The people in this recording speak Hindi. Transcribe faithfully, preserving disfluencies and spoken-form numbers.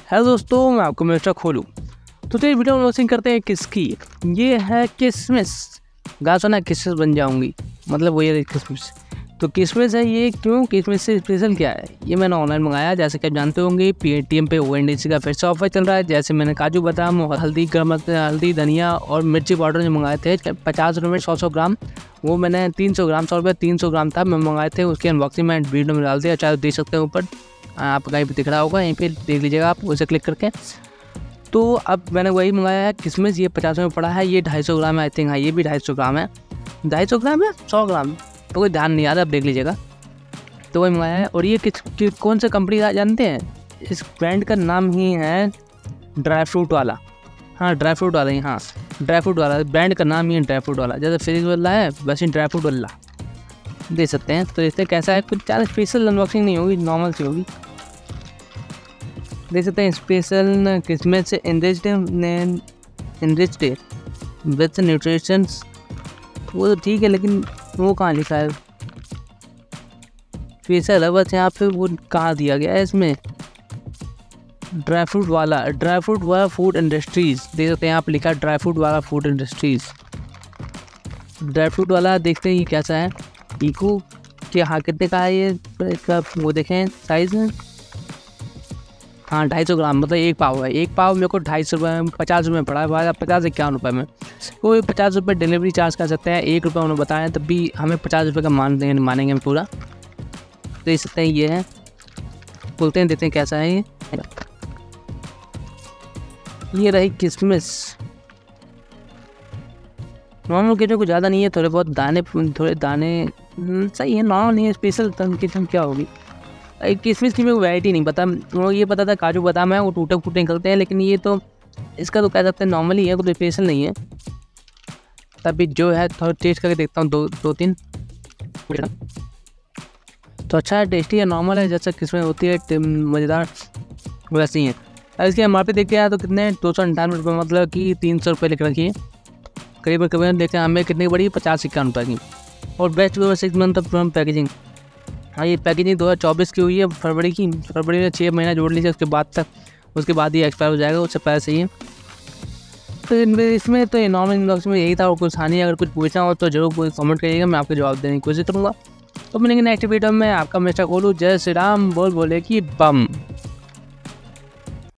हेलो दोस्तों, मैं आपको मिस्टर खोलूँ। तो तो ये वीडियो अनबॉक्सिंग करते हैं किसकी। ये है किसमिस। गा सुना किसमिस बन जाऊंगी, मतलब वही है किसमिस। तो किसमिस है ये, क्यों किसमिस से स्पेशल क्या है। ये मैंने ऑनलाइन मंगाया, जैसे कि आप जानते होंगे पेटीएम पे ओएनडीसी का फिर से ऑफर चल रहा है। जैसे मैंने काजू बादाम, हल्दी, गरम हल्दी, धनिया और मिर्ची पाउडर जो मंगाए थे पचास रुपये में सौ सौ ग्राम, वो मैंने तीन सौ ग्राम सौ रुपये तीन सौ ग्राम था मैं मंगाए थे। उसकी अनबॉक्सिंग मैं वीडियो में डाल दिया, चाहे देख सकते हैं ऊपर, आप कहीं पर दिख रहा होगा, यहीं पे देख लीजिएगा आप उसे क्लिक करके। तो अब मैंने वही मंगाया है किसमिस। ये पचास में पड़ा है, ये ढाई सौ ग्राम है आई थिंक। हाँ, ये भी ढाई सौ ग्राम है। ढाई सौ ग्राम है सौ ग्राम तो कोई ध्यान नहीं आ रहा, आप देख लीजिएगा। तो वही मंगाया है। और ये किस कि, कौन सा कंपनी का जानते हैं? इस ब्रांड का नाम ही है ड्राई फ्रूट वाला। हाँ, ड्राई फ्रूट वाला ही, हाँ ड्राई फ्रूट वाला ब्रांड का नाम ही है ड्राई फ्रूट वाला। जैसे फ्रिज वाला है वैसे ड्राई फ्रूट वाला देख सकते हैं। तो इससे कैसा है, कुछ ज़्यादा स्पेशल अनबॉक्सिंग नहीं होगी, नॉर्मल सी होगी। देख सकते हैं स्पेशल किसमिस से इनरिच्ड इनरिच्ड विद न्यूट्रिशंस। वो तो ठीक है, लेकिन वो कहाँ लिखा है स्पेशल है, बस यहाँ पे वो कहाँ दिया गया है इसमें। ड्राई फ्रूट वाला ड्राई फ्रूट वाला फूड इंडस्ट्रीज़, देख सकते हैं यहाँ पे लिखा है ड्राई फ्रूट वाला फूड इंडस्ट्रीज़। ड्राई फ्रूट वाला देखते हैं ये कैसा है। इको के हाँ कितने का है ये, इसका वो देखें साइज़ में। हाँ, ढाई सौ ग्राम मतलब एक पाव है। एक पाव मेरे को ढाई सौ रुपये में पचास रुपये में पड़ा है, बारह पचास इक्यावन रुपये में। कोई पचास रुपये डिलीवरी चार्ज कर सकते हैं, एक रुपये उन्होंने बताया, तब भी हमें पचास रुपये का मान देंगे मानेंगे हम पूरा। देख सकते हैं ये है, बोलते हैं देखते हैं कैसा है ये। ये रही किसमिस। नॉर्मल किचन कुछ ज़्यादा नहीं है, थोड़े बहुत दाने थोड़े दाने सही है, नॉर्मल नहीं है। स्पेशल किचन क्या होगी। किसमिस की मेरे को वैरायटी नहीं पता। वो ये पता था काजू बादाम है, वो टूटे फूटे निकलते हैं, लेकिन ये तो इसका तो कह सकते हैं नॉर्मल ही है, कोई स्पेशल नहीं है। तभी जो है थोड़ा टेस्ट करके देखता हूँ, दो दो तीन तो अच्छा है, टेस्टी है, नॉर्मल है, जैसा किसमिस होती है मज़ेदार वैसे ही है। अब इसके एम आर पी देखते हैं तो कितने दो सौ अंठानवे रुपये, मतलब कि तीन सौ रुपये लिख रखी है करीब करीब। देखते हैं हमें कितनी बड़ी, पचास इक्यावन रुपये की। और best six month of packaging. हाँ, ये पैकेजिंग दो हज़ार चौबीस की हुई है, फरवरी की। फरवरी में छः महीना जोड़ लीजिए, उसके बाद तक उसके बाद ही एक्सपायर हो जाएगा, उससे पहले सही है। तो इसमें तो ये नॉर्मल इनबॉक्स में यही था, और कुछ हानि। अगर कुछ पूछना हो तो जरूर कोई कमेंट करिएगा, मैं आपको जवाब देने की कोशिश करूँगा। तो मिलेंगे नेक्स्ट वीडियो में। आपका मिस्टर खोलू। जय श्री राम, बोल बोले कि बम।